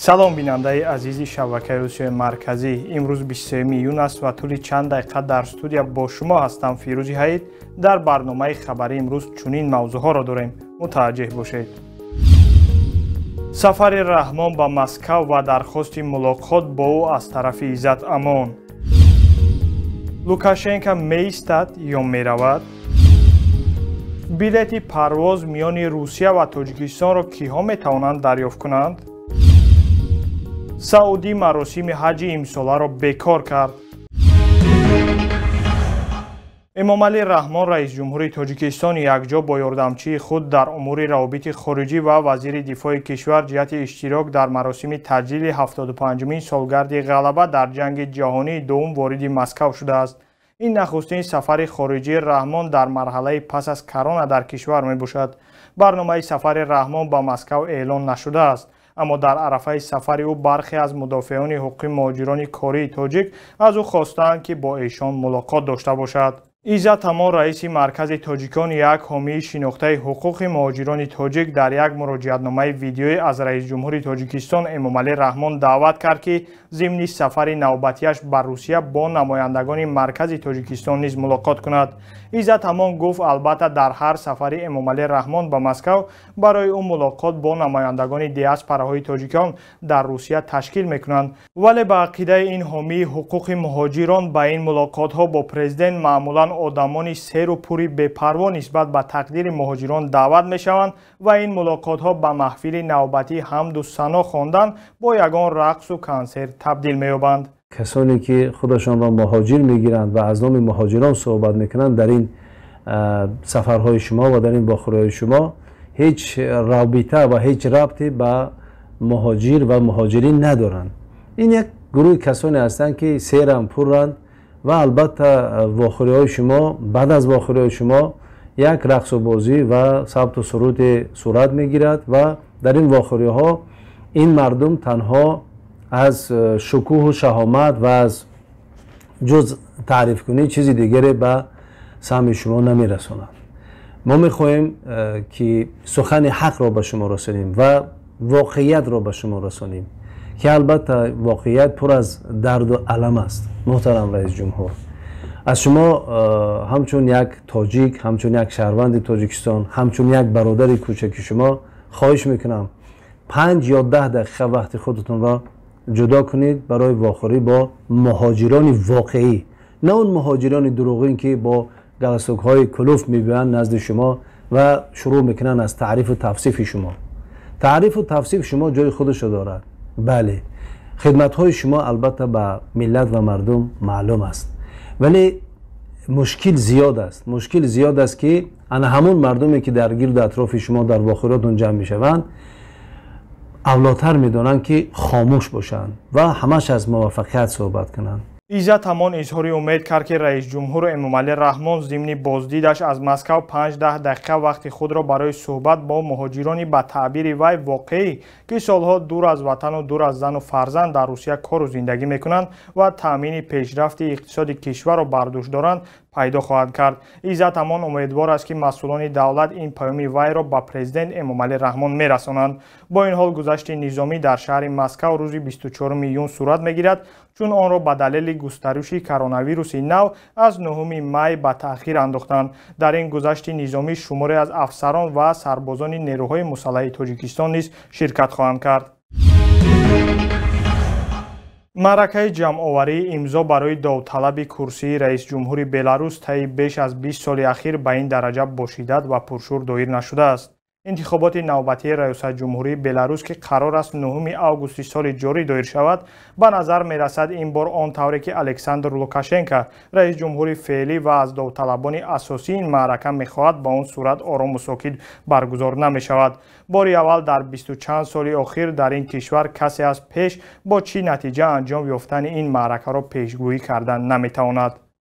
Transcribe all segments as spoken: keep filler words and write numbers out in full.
салом бинандаи азизи шабакаи русияи марказӣ. имрӯз бисту сеюм июн аст ва тӯли чанд дақиқа дар студия бо шумо ҳастам. Фирӯзи ҳаид. дар барномаи хабарӣ имрӯз чунин мавзӯъҳоро дорем. мутаваҷҷеҳ бошед. сафари раҳмон ба Москав ва дархости мулоқот бо ӯ аз тарафи Иззат Амон. Лукашенко меистад ё меравад? билети парвоз миёни Русия ва Тоҷикистонро киҳо метавонанд дарёфт кунанд? Саудӣ маросими ҳаҷи имсоларо бекор кард. Эмомалӣ Раҳмон раис ҷумҳури Тоҷикистон якҷо бо ёрдамчии худ дар умури равобити хориҷӣ ва вазири дифои кишвар ҷиҳати иштирок дар маросими таҷлили ҳафтоду панҷумин солгарди ғалаба дар ҷанги ҷаҳонии дуввум вориди Москав шудааст. ин нахустин сафари хориҷии Раҳмон дар марҳалаи пас аз корона дар кишвар мебошад. барномаи сафари Раҳмон ба Москав эълон нашудааст. аммо дар арафаи сафари ӯ бархе аз мудофиёни ҳуқуқи муҳоҷирони кории тоҷик аз ӯ хостаанд ки бо эшон мулоқот дошта бошад. Иззат Амон раиси маркази тоҷикон як ҳомии шинохтаи ҳуқуқи муҳоҷирони тоҷик дар як муроҷиатномаи видеоӣ аз раис ҷумҳури Тоҷикистон Эмомалӣ Раҳмон даъват кард ки зимни сафари навбатиаш ба Русия бо намояндагони маркази Тоҷикистон низ мулоқот кунад. Иззат Амон гуфт албатта дар ҳар сафари Эмомалӣ Раҳмон ба Москав барои ӯ мулоқот бо намояндагони диаспораҳои тоҷикон дар Русия ташкил мекунанд, вале ба ақидаи ин ҳомии ҳуқуқи муҳоҷирон ба ин мулоқотҳо бо президент маъмулан одамони серу пури бепарво нисбат ба тақдири муҳоҷирон даъват мешаванд ва ин мулоқотҳо ба маҳфили навбатӣ ҳамду сано хондан бо ягон рақсу консерт табдил меёбанд. کسانی که خودشان را مهاجر میگیرند و از نام مهاجران صحبت میکنند در این سفرهای شما و در این باخوریهای شما هیچ رابطه و هیچ ربطی به مهاجر و مهاجرین ندارند. این یک گروه کسانی هستند که سیرن پرند و البته باخوریهای شما بعد از باخوریهای شما یک رقص و بازی و ثبت و سرود صورت میگیرد و در این باخوریها این مردم تنها از شکوه و شهامت و از جز تعریف کنی چیزی دیگری به سهم شما نمی رسانند. ما می خواهیم که سخن حق را به شما رسانیم و واقعیت را به شما رسانیم که البته واقعیت پر از درد و علم است. محترم رئیس جمهور، از شما همچون یک تاجیک، همچون یک شهروند تاجیکستان، همچون یک برادر کوچک شما خواهش میکنم پنج یا ده دقیقه وقت خودتون را جدا کنید برای واخوری با مهاجران واقعی، نه اون مهاجران دروغین که با گلستوک های کلوف میبینن نزد شما و شروع میکنن از تعریف و توصیف شما. تعریف و توصیف شما جای خودش دارد. بله، خدمت های شما البته به ملت و مردم معلوم است، ولی مشکل زیاد است. مشکل زیاد است که انا همون مردمی که در گرد اطراف شما در واخوریاتون جمع میشوند اولاتر میدونن که خاموش باشن و همش از موفقیت صحبت کنن. Иззат Амон изҳори умед кард ки раис ҷумҳур Эмомалӣ Раҳмон зимни боздидаш аз Москав панҷ-даҳ дақиқа вақти худро барои суҳбат бо муҳоҷирони ба таъбири вай воқеӣ ки солҳо дур аз ватану дур аз зану фарзанд дар Русия кору зиндагӣ мекунанд ва таъмини пешрафти иқтисоди кишварро бар дӯш доранд пайдо хоҳад кард. Иззат Амон умедвор аст ки масъулони давлат ин паёми вайро ба президент Эмомалӣ Раҳмон мерасонанд. бо ин ҳол гузашти низомӣ дар шаҳри Москав рӯзи бисту чорум июн сурат мегирад, чун онро ба далели густариши коронавируси нав аз нӯҳуми май ба таъхир андохтанд. дар ин гузашти низомӣ шуморе аз афсарон ва сарбозони нерӯҳои мусаллаҳи Тоҷикистон низ ширкат хоҳанд кард. маъракаи ҷамъоварии имзо барои довталаби курсии раис ҷумҳури Беларус таи беш аз бист соли ахир ба ин дараҷа бо шиддат ва пуршӯр доир нашудааст. интихоботи навбатии раёсатҷумҳурии Беларус ки қарор аст нӯҳуми августи соли ҷорӣ доир шавад, ба назар мерасад ин бор он тавре ки Александр Лукашенко раис ҷумҳури феълӣ ва аз довталабони асосии ин маърака мехоҳад ба он сурат орому сокит баргузор намешавад. бори аввал дар бисту чанд соли охир дар ин кишвар касе аз пеш бо чӣ натиҷа анҷом ёфтани ин маъракаро пешгӯӣ кардан наметавонад.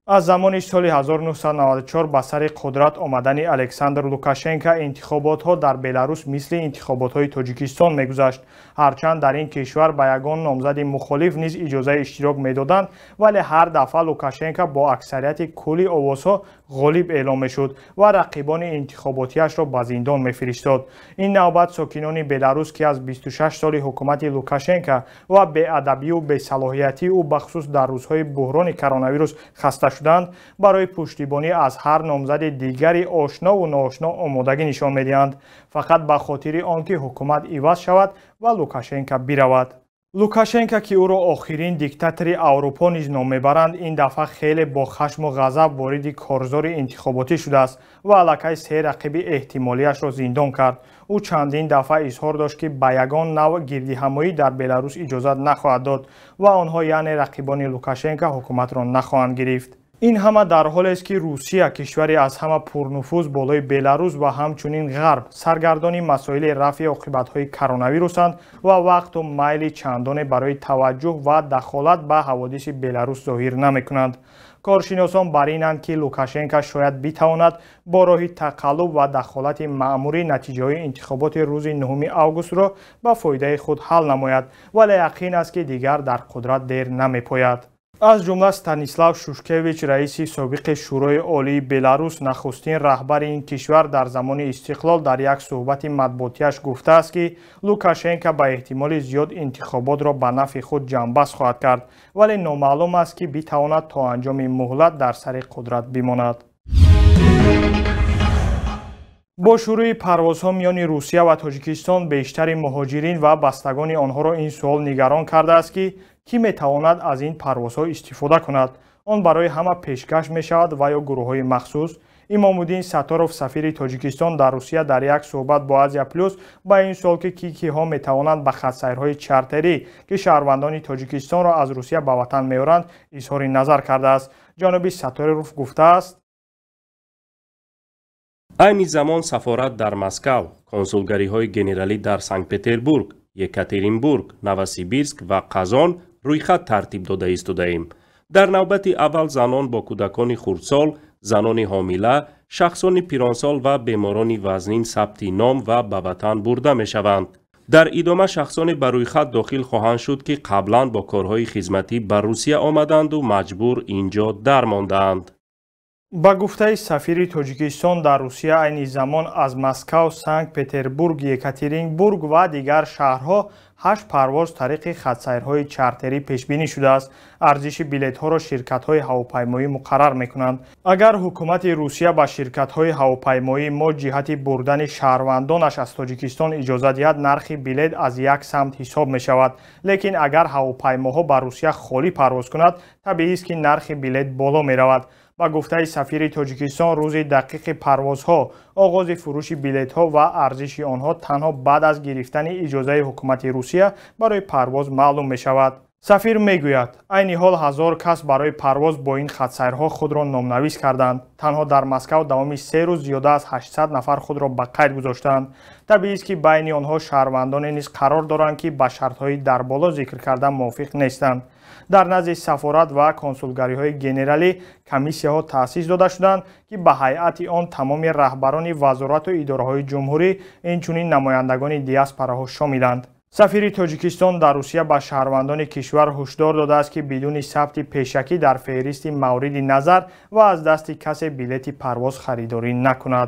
аз замони соли ҳазору нуҳсад навад و чор ба сари қудрат омадани Александр Лукашенко интихоботҳо дар Беларус мисли интихоботҳои Тоҷикистон мегузашт. ҳарчанд дар ин кишвар ба ягон номзади мухолиф низ иҷозаи иштирок медоданд, вале ҳар дафъа Лукашенко бо аксарияти кулли овозҳо ғолиб эълом мешуд ва рақибони интихоботиашро ба зиндон мефиристод. ин навбат сокинони Беларус ки аз бисту шаш соли ҳукумати Лукашенко ва беадабию бесалоҳиятии ӯ бахусус дар рӯзҳои буҳрони коронавирус хаста шуданд, барои пуштибонӣ аз ҳар номзади дигари ошнову ноошно омодагӣ нишон медиҳанд, фақат ба хотири он ки ҳукумат иваз шавад ва Лукашенко биравад. Лукашенко ки ӯро охирин диктатори Аврупо низ ном мебаранд, ин дафъа хеле бо хашму ғазаб вориди корзори интихоботӣ шудааст ва аллакай се рақиби эҳтимолиашро зиндон кард. ӯ чандин дафъа изҳор дошт ки ба ягон нав гирдиҳамоӣ дар Беларус иҷозат нахоҳад дод ва онҳо яъне рақибони Лукашенко ҳукуматро нахоҳанд гирифт. ин ҳама дар ҳолест ки Русия, кишвари аз ҳама пурнуфуз болои Беларус ва ҳамчунин Ғарб саргардони масоили рафъи оқибатҳои коронавирусанд ва вақту майли чандоне барои таваҷҷӯҳ ва дахолат ба ҳаводиси Беларус зоҳир намекунанд. коршиносон бар инанд ки Лукашенко шояд битавонад бо роҳи тақаллуб ва дахолати маъмурӣ натиҷаҳои интихоботи рӯзи нуҳуми августро ба фоидаи худ ҳал намояд, вале яқин аст ки дигар дар қудрат дер намепояд. аз ҷумла Станислав Шушкевич, раиси собиқи Шӯрои Олии Беларус, нахустин раҳбари ин кишвар, дар замони истиқлол дар як суҳбати матбуотиаш гуфтааст ки Лукашенко ба эҳтимоли зиёд интихоботро ба нафъи худ ҷамъбаст хоҳад кард, вале номаълум аст ки битавонад то анҷоми муҳлат дар сари қудрат бимонад. бо шурӯи парвозҳо миёни Русия ва Тоҷикистон бештари муҳоҷирин ва бастагони онҳоро ин суол нигарон кардааст ки кӣ метавонад аз ин парвозҳо истифода кунад. он барои ҳама пешкаш мешавад ва ё гурӯҳҳои махсус. Имомуддин Сатторов, сафири Тоҷикистон дар Русия, дар як суҳбат бо Азия Плюс ба ин суол ки кӣ киҳо метавонанд ба хатсайрҳои чартерӣ ки шаҳрвандони Тоҷикистонро аз Русия ба ватан меоранд изҳори назар кардааст. ҷаноби Сатторов гуфтааст: айни замон сафорат дар Москав, консулгариҳои генералӣ дар Санкт-Петербург, Екатеринбург, Новосибирск ва Қазон рӯйхат тартиб дода истодаем. дар навбати аввал занон бо кӯдакони хурдсол, занони ҳомила, шахсони пиронсол ва беморони вазнин сабти ном ва ба ватан бурда мешаванд. дар идома шахсоне ба рӯйхат дохил хоҳанд шуд ки қаблан бо корҳои хизматӣ ба Русия омаданду маҷбур инҷо дармондаанд. ба гуфтаи сафири Тоҷикистон дар Русия, айни замон аз Москав, Санкт-Петербург, Екатеринбург ва дигар шаҳрҳо ҳашт парвоз тариқи хатсайрҳои чартерӣ пешбинӣ шудааст. арзиши билетҳоро ширкатҳои ҳавопаймоӣ муқаррар мекунанд. агар ҳукумати Русия ба ширкатҳои ҳавопаймоӣ мо ҷиҳати бурдани шаҳрвандонаш аз Тоҷикистон иҷоза диҳад, нархи билет аз як самт ҳисоб мешавад. лекин агар ҳавопаймоҳо ба Русия холӣ парвоз кунад, табиист ки нархи билет боло меравад. ба гуфтаи сафири Тоҷикистон, рӯзи дақиқи парвозҳо, оғози фурӯши билетҳо ва арзиши онҳо танҳо баъд аз гирифтани иҷозаи ҳукумати Русия барои парвоз маълум мешавад. сафир мегӯяд, айни ҳол ҳазор кас барои парвоз бо ин хатсайрҳо худро номнавис карданд. танҳо дар Москав давоми се рӯз зиёда аз ҳаштсад нафар худро ба қайд гузоштанд. табиист ки байни онҳо шаҳрвандоне низ қарор доранд ки ба шартҳои дар боло зикр карда мувофиқ нестанд. дар назди сафорат ва консулгариҳои генералӣ комиссияҳо таъсис дода шуданд ки ба ҳайати он тамоми раҳбарони вазорату идораҳои ҷумҳурӣ, инчунин намояндагони диаспораҳо шомиланд. сафири Тоҷикистон дар Русия ба шаҳрвандони кишвар ҳушдор додааст ки бидуни сабти пешакӣ дар феҳристи мавриди назар ва аз дасти касе билети парвоз харидорӣ накунад.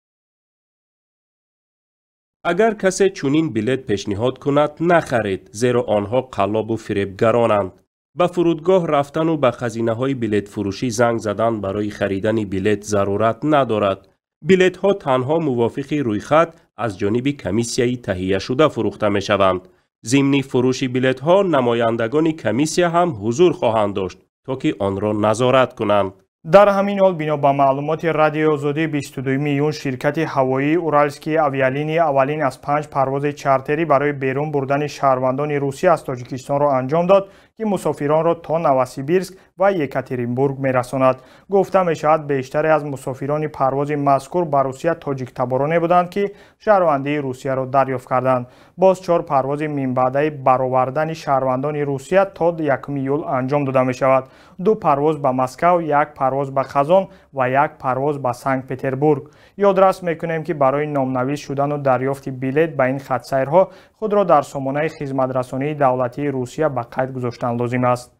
агар касе чунин билет пешниҳод кунад, нахаред, зеро онҳо қаллобу фиребгаронанд. ба фурудгоҳ рафтану ба хазинаҳои билетфурӯшӣ занг задан барои харидани билет зарурат надорад. билетҳо танҳо мувофиқи рӯйхат аз ҷониби комиссияи таҳияшуда фурӯхта мешаванд. зимни фурӯши билетҳо намояндагони комиссия ҳам ҳузур хоҳанд дошт, то ки онро назорат кунанд. дар ҳамин ҳол бино ба маълумоти Радиои Озодӣ бисту дуюми июн ширкати ҳавоии Уральские авиалинии аввалин аз панҷ парвози чартерӣ барои берун бурдани шаҳрвандони Русия аз Тоҷикистонро анҷом дод که مسافران را تا نوسیبیرسک و یکاترینبورگ می‌رساند. گفته می‌شود بیشتر از مسافران پرواز مذکور به روسیه تاجیک تبارانه بودند که شهروندی روسیه را دریافت کردند. باز چهار پرواز منبعد برآوردن شهروندان روسیه تا یکم ایول انجام داده می‌شود. دو پرواز به مسکو، یک پرواز به قزان و یک پرواز به سنت پتربورگ. یادداشت می‌کنیم که برای نامنویس شدن و دریافت بلیط به این خط سیرها خود را در سامانه خدمت‌رسانی دولتی روسیه به قید گذاشتن لازم است.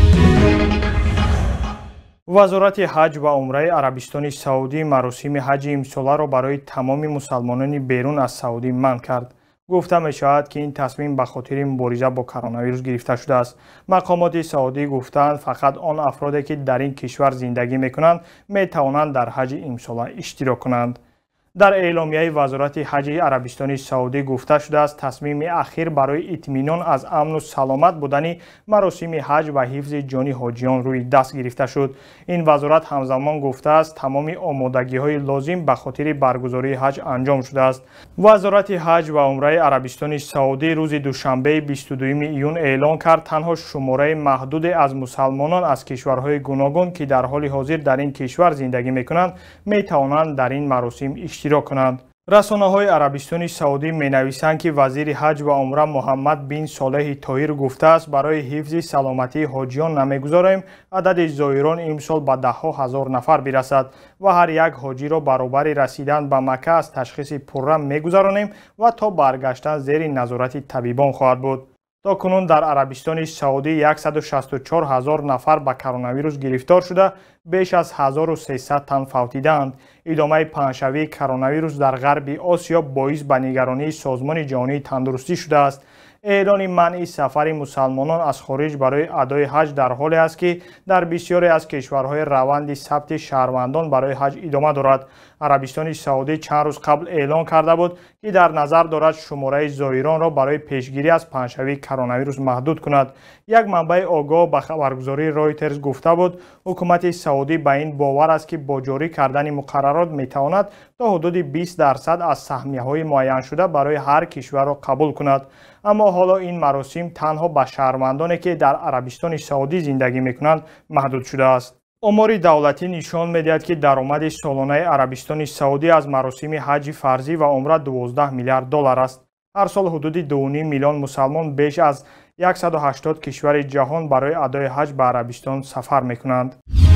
وزارت حج و عمره عربستان سعودی مراسم حج امساله را برای تمام مسلمانان بیرون از سعودی منع کرد. گفته می شود که این تصمیم به خاطر مبارزه با کرونا ویروس گرفته شده است. مقامات سعودی گفتند فقط آن افرادی که در این کشور زندگی می کنند می توانند در حج امساله اشتراک کنند. در اعلامیه وزارت حج عربستان سعودی گفته شده است تصمیم اخیر برای اطمینان از امن و سلامت بودن مراسم حج و حفظ جان حاجیان روی دست گرفته شد. این وزارت همزمان گفته است تمام آمادگی‌های لازم به خاطر برگزاری حج انجام شده است. وزارت حج و عمره عربستان سعودی روز دوشنبه بیست و دوم ایون اعلام کرد تنها شماره محدود از مسلمانان از کشورهای گوناگون که در حال حاضر در این کشور زندگی می‌کنند می‌توانند در این مراسم اشتراک کنند. رسانه‌های عربستان سعودی می‌نویسند که وزیر حج و عمره محمد بن صالح طاهر گفته است برای حفظ سلامتی حاجیان نمی‌گذاریم عدد زائران امسال به ده‌ها هزار نفر برسد و هر یک حاجی را برابر رسیدن به مکه از تشخیص پرره می‌گذرانیم و تا برگشتن زیر نظارت طبیبان خواهد بود. تا کنون در عربستان سعودی صد و شصت و چهار هزار نفر به کرونا ویروس گرفتار شده بیش از هزار و سیصد تن فوتیدند. ادامه پنجشنبه کرونا ویروس در غرب آسیا باعث به نگرانی سازمان جهانی تندرستی شده است. اعلان منع سفر مسلمانان از خارج برای ادای حج در حالی است که در بسیاری از کشورهای روند ثبت شهروندان برای حج ادامه دارد. عربستان سعودی چند روز قبل اعلان کرده بود که در نظر دارد شماره زائران را برای پیشگیری از پنجشنبه کرونا ویروس محدود کند. یک منبع آگاه به خبرگزاری رایترز گفته بود حکومت سعودی به این باور است که با جاری کردن مقررات میتواند تا حدود بیست درصد از سهمیه‌های معین شده برای هر کشور را قبول کند. اما حالا این مراسم تنها به شهروندانی که در عربستان سعودی زندگی میکنند محدود شده است. آمار دولتی نشان می‌دهد که درآمد سالانه عربستان سعودی از مراسم حج فرضی و عمره دوازده میلیارد دلار است. هر سال حدود دو و نیم میلیون مسلمان بیش از صد و هشتاد کشور جهان برای ادای حج به عربستان سفر میکنند.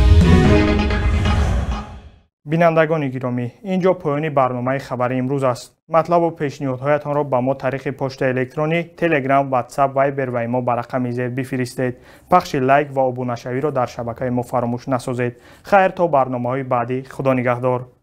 بینندگان گرامی، اینجا پایان برنامه خبر امروز است. مطلب و پیشنهادهایتان را به ما طریق پست الکترونی، تلگرام، واتساپ، وایبر و ایمو به رقم زیر بفرستید. پخش لایک و ابونه شوی را در شبکه ما فراموش نسازید. خیر تا برنامه‌های بعدی. خدا نگهدار.